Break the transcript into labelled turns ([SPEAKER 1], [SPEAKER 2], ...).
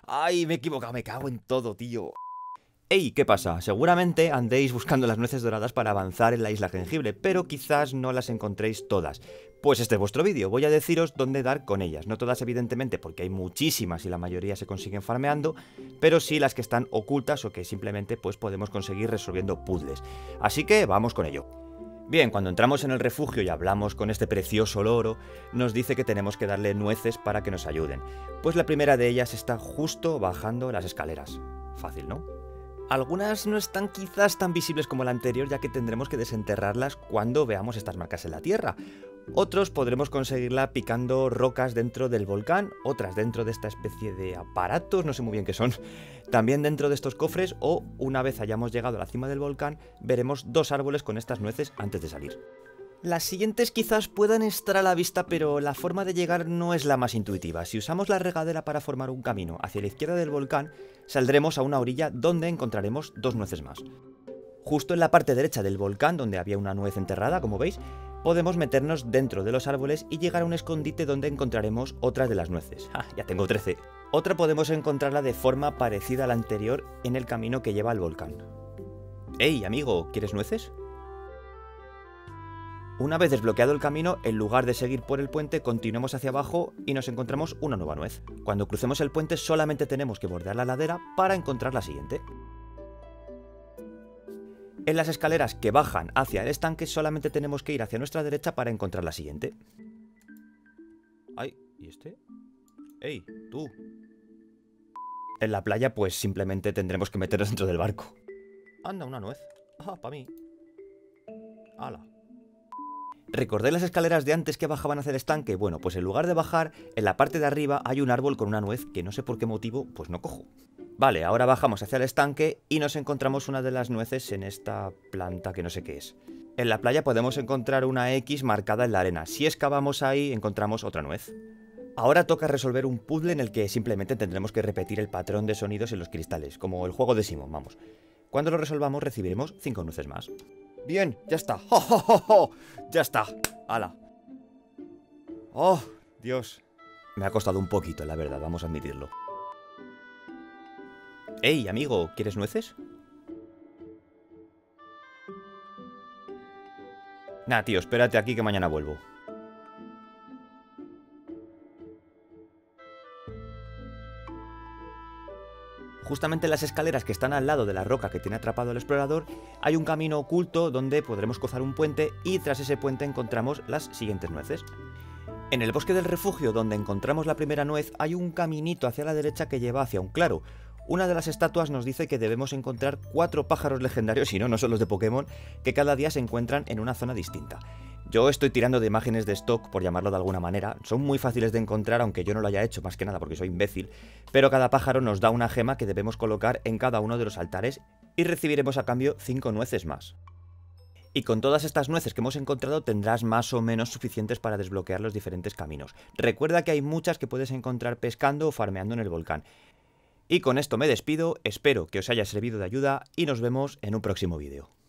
[SPEAKER 1] ¡Ay, me he equivocado! Me cago en todo, tío. ¡Ey! ¿Qué pasa? Seguramente andéis buscando las nueces doradas para avanzar en la isla jengibre, pero quizás no las encontréis todas. Pues este es vuestro vídeo, voy a deciros dónde dar con ellas. No todas evidentemente porque hay muchísimas y la mayoría se consiguen farmeando, pero sí las que están ocultas o que simplemente pues podemos conseguir resolviendo puzzles. Así que vamos con ello. Bien, cuando entramos en el refugio y hablamos con este precioso loro, nos dice que tenemos que darle nueces para que nos ayuden. Pues la primera de ellas está justo bajando las escaleras. Fácil, ¿no? Algunas no están quizás tan visibles como la anterior, ya que tendremos que desenterrarlas cuando veamos estas marcas en la tierra. Otros podremos conseguirla picando rocas dentro del volcán, otras dentro de esta especie de aparatos, no sé muy bien qué son, también dentro de estos cofres, o una vez hayamos llegado a la cima del volcán, veremos dos árboles con estas nueces antes de salir. Las siguientes quizás puedan estar a la vista, pero la forma de llegar no es la más intuitiva. Si usamos la regadera para formar un camino hacia la izquierda del volcán, saldremos a una orilla donde encontraremos dos nueces más. Justo en la parte derecha del volcán, donde había una nuez enterrada, como veis, podemos meternos dentro de los árboles y llegar a un escondite donde encontraremos otras de las nueces. ¡Ah, ya tengo 13! Otra podemos encontrarla de forma parecida a la anterior en el camino que lleva al volcán. ¡Ey, amigo! ¿Quieres nueces? Una vez desbloqueado el camino, en lugar de seguir por el puente, continuemos hacia abajo y nos encontramos una nueva nuez. Cuando crucemos el puente solamente tenemos que bordear la ladera para encontrar la siguiente. En las escaleras que bajan hacia el estanque solamente tenemos que ir hacia nuestra derecha para encontrar la siguiente. Ay, ¿y este? ¡Ey, tú! En la playa pues simplemente tendremos que meternos dentro del barco. Anda, una nuez. Ah, para mí. ¡Hala! ¿Recordáis las escaleras de antes que bajaban hacia el estanque? Bueno, pues en lugar de bajar, en la parte de arriba hay un árbol con una nuez que no sé por qué motivo, pues no cojo. Vale, ahora bajamos hacia el estanque y nos encontramos una de las nueces en esta planta que no sé qué es. En la playa podemos encontrar una X marcada en la arena. Si excavamos ahí, encontramos otra nuez. Ahora toca resolver un puzzle en el que simplemente tendremos que repetir el patrón de sonidos en los cristales, como el juego de Simon, vamos. Cuando lo resolvamos recibiremos 5 nueces más. Bien, ya está. ¡Oh, oh, oh, oh! Ya está. ¡Hala! ¡Oh, Dios! Me ha costado un poquito, la verdad, vamos a admitirlo. ¡Ey, amigo! ¿Quieres nueces? Nah, tío, espérate aquí que mañana vuelvo. Justamente en las escaleras que están al lado de la roca que tiene atrapado el explorador, hay un camino oculto donde podremos cruzar un puente y tras ese puente encontramos las siguientes nueces. En el bosque del refugio donde encontramos la primera nuez hay un caminito hacia la derecha que lleva hacia un claro. Una de las estatuas nos dice que debemos encontrar 4 pájaros legendarios, y no son los de Pokémon, que cada día se encuentran en una zona distinta. Yo estoy tirando de imágenes de stock, por llamarlo de alguna manera, son muy fáciles de encontrar aunque yo no lo haya hecho más que nada porque soy imbécil, pero cada pájaro nos da una gema que debemos colocar en cada uno de los altares y recibiremos a cambio 5 nueces más. Y con todas estas nueces que hemos encontrado tendrás más o menos suficientes para desbloquear los diferentes caminos. Recuerda que hay muchas que puedes encontrar pescando o farmeando en el volcán. Y con esto me despido, espero que os haya servido de ayuda y nos vemos en un próximo vídeo.